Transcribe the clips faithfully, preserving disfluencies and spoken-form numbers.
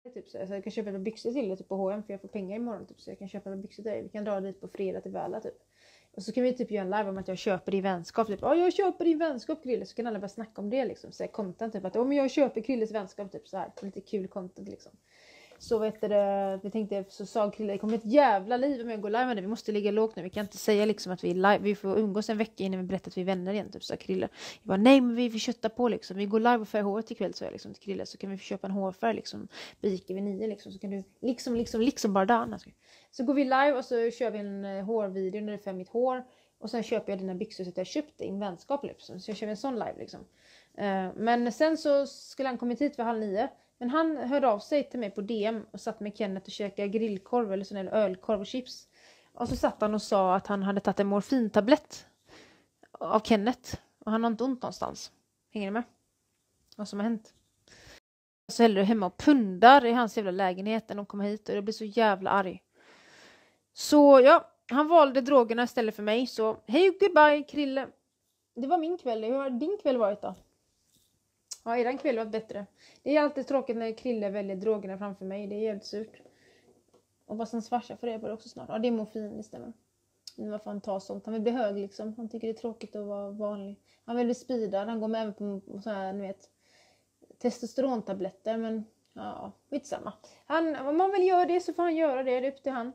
Typ så, så jag kan köpa ett par byxor till dig typ på H och M för jag får pengar imorgon typ så jag kan köpa ett par byxor till dig. Vi kan dra dit på fredag till Väla typ. Och så kan vi typ göra en live om att jag köper din vänskap typ. Ja, jag köper din vänskap Krille, så kan alla bara snacka om det liksom. Så content typ att om jag köper Krilles vänskap typ så här, lite kul content liksom. Så vet det, vi tänkte så sa Krille, det kommer ett jävla liv om jag går live med det. Vi måste ligga lågt nu. Vi kan inte säga liksom att vi är live. Vi får umgås en vecka innan vi berättar att vi är vänner igen typ så Krille. Jag bara nej men vi får kötta på liksom. Vi går live och färgar håret ikväll så jag liksom till Krille så kan vi få köpa en hårfärg liksom. Biker vid nio liksom så kan du liksom liksom liksom bara där. Så går vi live och så kör vi en uh, hårvideo när du färgar mitt hår. Och sen köper jag dina byxor så att jag köpte in vänskap liksom. Så jag kör en sån live liksom. Uh, men sen så skulle han kommit hit för halv nio. Men han hörde av sig till mig på D M och satt med Kenneth och käkade grillkorv eller sån här ölkorv och chips. Och så satt han och sa att han hade tagit en morfintablett av Kenneth. Och han har inte ont någonstans. Hänger ni med? Vad som har hänt? Så häller du hemma och pundar i hans jävla lägenhet när de kommer hit. Och jag blir så jävla arg. Så ja, han valde drogerna istället för mig. Så hej och goodbye Krille. Det var min kväll. Hur har din kväll varit då? Ja, eran kväll var bättre. Det är alltid tråkigt när Krille väljer drogerna framför mig. Det är jävligt surt. Och vad som svarsa för det på det också snart. Ja, det är morfin, det stämmer. Men vad fan tar sånt? Han vill bli hög liksom. Han tycker det är tråkigt att vara vanlig. Han vill bli speedad. Han går med även på så här, ni vet, testosterontabletter. Men ja, skitsamma. Han, om man vill göra det så får han göra det. Det är upp till han.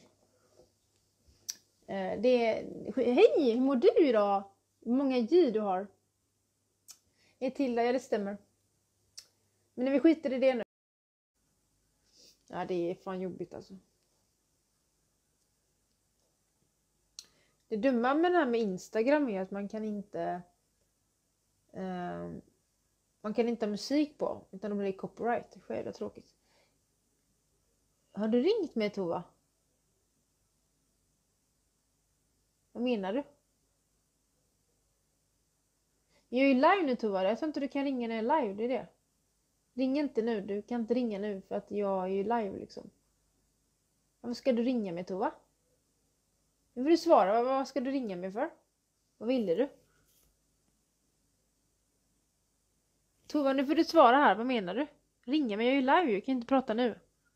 Eh, det är, hej, hur mår du idag? Hur många J du har? Är till ja det stämmer. Men när vi skiter i det nu. Ja det är fan jobbigt alltså. Det dumma med det här med Instagram är att man kan inte eh, man kan inte ha musik på utan det blir copyright. Det är tråkigt. Har du ringt mig Tova? Vad menar du? Jag är ju live nu Tova. Jag tror inte du kan ringa när jag är live. Det är det. Ring inte nu. Du kan inte ringa nu för att jag är ju live liksom. Vad ska du ringa mig Tova? Nu får du svara. Vad ska du ringa mig för? Vad ville du? Tova, nu får du svara här. Vad menar du? Ringa mig. Jag är ju live. Jag kan inte prata nu.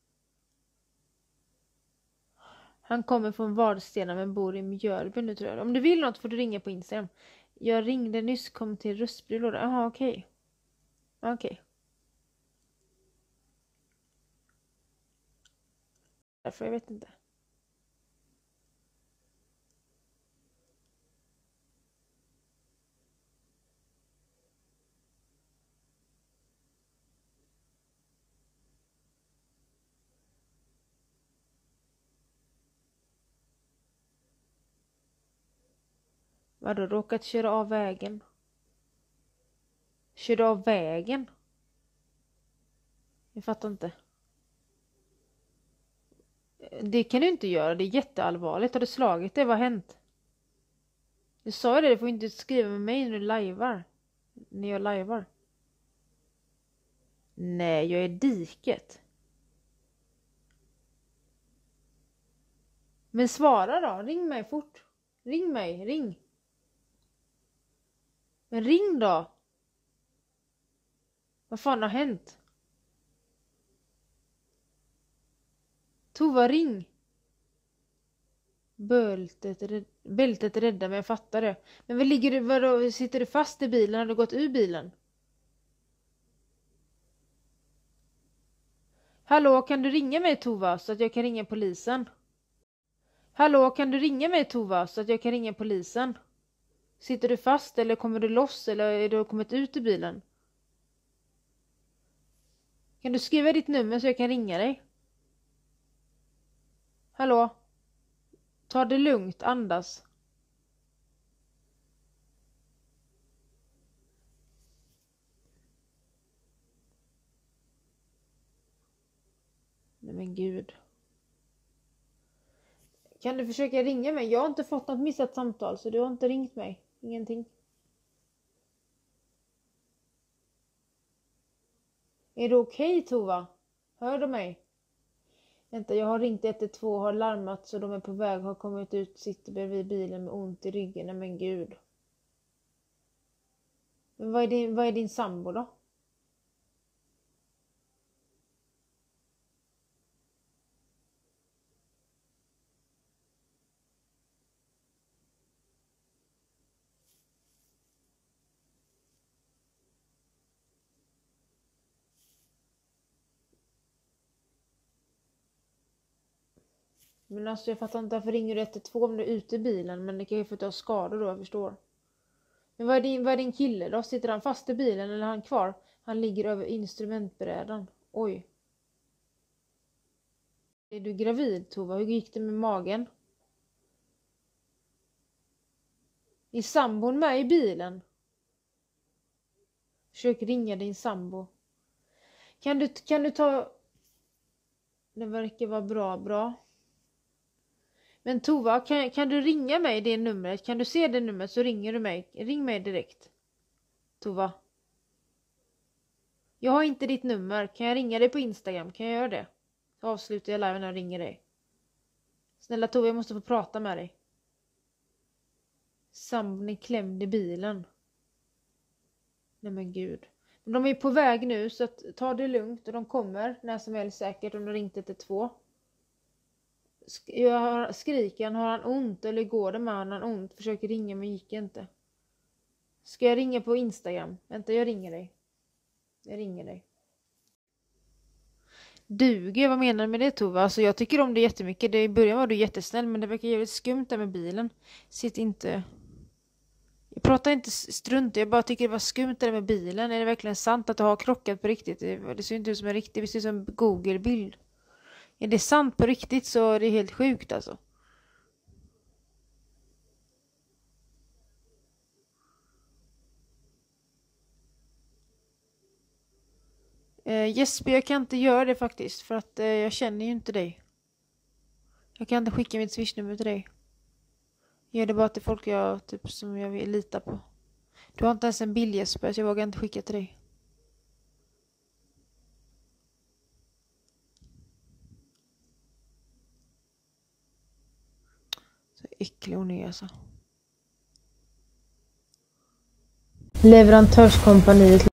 Han kommer från Vadstena men bor i Mjölby nu tror jag. Om du vill något får du ringa på Instagram. Jag ringde nyss, kom till röstbrevlådan. Jaha, okej. Okay. Okej. Okay. Därför jag vet inte. Vadå, råkat köra av vägen? Köra av vägen? Jag fattar inte. Det kan du inte göra, det är jätteallvarligt. Har du slagit det? Vad har hänt? Du sa ju det, du får inte skriva med mig när du lajvar. När jag lajvar. Nej, jag är diket. Men svara då, ring mig fort. Ring mig, ring. Men ring då. Vad fan har hänt? Tova, ring. Bältet, red, bältet rädda mig, jag fattar det. Men vad ligger du, vadå, sitter du fast i bilen? Har du gått ur bilen? Hallå, kan du ringa mig Tova så att jag kan ringa polisen? Hallå, kan du ringa mig Tova så att jag kan ringa polisen? Sitter du fast eller kommer du loss eller är du kommit ut ur bilen? Kan du skriva ditt nummer så jag kan ringa dig? Hallå? Ta det lugnt, andas. Nej men gud. Kan du försöka ringa mig? Jag har inte fått något missat samtal så du har inte ringt mig. Ingenting. Är det okej okay, Tova? Hör du mig? Vänta, jag har ringt ett ett två, har larmat så de är på väg, har kommit ut, sitter bredvid bilen med ont i ryggen. Nej men gud. Men vad är din, vad är din sambo då? Men alltså jag fattar inte varför ringer du ett ett två om du är ute i bilen. Men det kan ju för att du har skador då, jag förstår. Men vad är, din, vad är din kille då? Sitter han fast i bilen eller är han kvar? Han ligger över instrumentbrädan. Oj. Är du gravid, Tova? Hur gick det med magen? Är sambon med i bilen? Försök ringa din sambo. Kan du, kan du ta... Det verkar vara bra, bra. Men Tova, kan, kan du ringa mig det numret? Kan du se det numret så ringer du mig. Ring mig direkt. Tova. Jag har inte ditt nummer. Kan jag ringa dig på Instagram? Kan jag göra det? Så avslutar jag live när jag ringer dig. Snälla Tova, jag måste få prata med dig. Sambon är klämd i bilen. Nej men gud. Men de är på väg nu så att, ta det lugnt och de kommer när som helst säkert om de ringt ett ett två. Sk- skriker han, har han ont eller går det med han, han ont? Försöker ringa men gick inte. Ska jag ringa på Instagram? Vänta, jag ringer dig. Jag ringer dig. Duger, vad menar du med det Tova? Alltså jag tycker om det jättemycket. Det, I början var du jättesnäll men det verkar jävligt skumt där med bilen. Sitt inte... Jag pratar inte strunt, jag bara tycker det var skumt där med bilen. Är det verkligen sant att du har krockat på riktigt? Det, det ser inte ut som en riktig, det ser ut som en Google-bild. Är det sant på riktigt så är det helt sjukt alltså. Eh, Jesper, jag kan inte göra det faktiskt för att eh, jag känner ju inte dig. Jag kan inte skicka mitt swishnummer till dig. Jag gör det bara till folk jag, typ, som jag vill lita på. Du har inte ens en bild Jesper så jag vågar inte skicka till dig. Så äcklig hon är alltså. Leverantörskompaniet